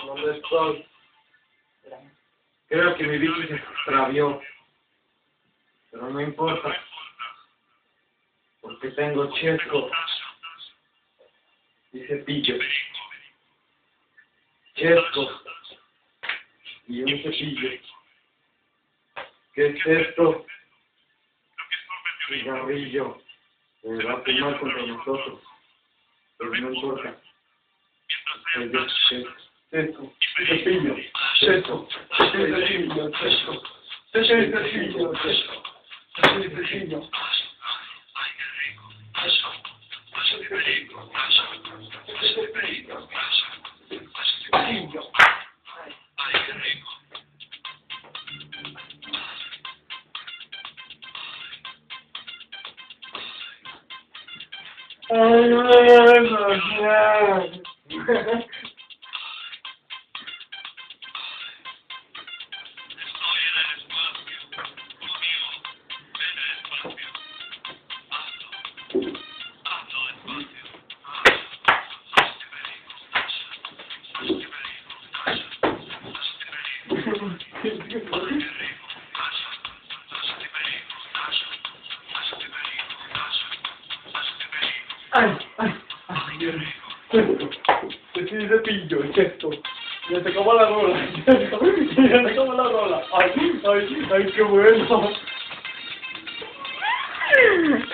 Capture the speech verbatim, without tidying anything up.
¿Dónde estoy? Creo que mi bici se extravió. Pero no importa. Porque tengo chesco y cepillo. Chesco y un cepillo. ¿Qué es esto? Cigarrillo. Me va a fumar contra nosotros. Pero no importa. Chesco, cepillo, chesco, cepillo, chesco, cepillo, chesco, cepillo. Ay, no, no. Ay, ay, ay, Dios. Te sí cepillo, esto. Ya se acabó la rola. Ya se acabó, ya se acabó la rola. Ay, ay, ay, qué bueno.